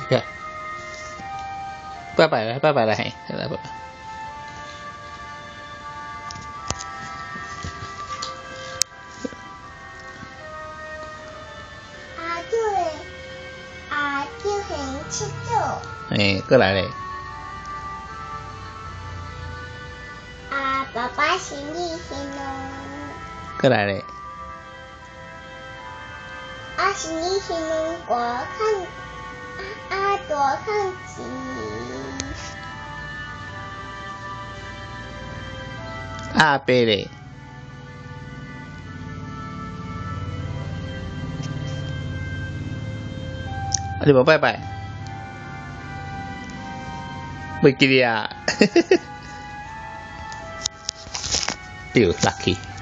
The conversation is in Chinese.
对，拜拜了，拜拜了，嘿，来拜拜。 就很吃肉。 哎，过来嘞。 爸爸行李行咯。 过来嘞。 行李行咯，我看多看几。 伯嘞。你无拜拜，袂记哩啊，对，lucky。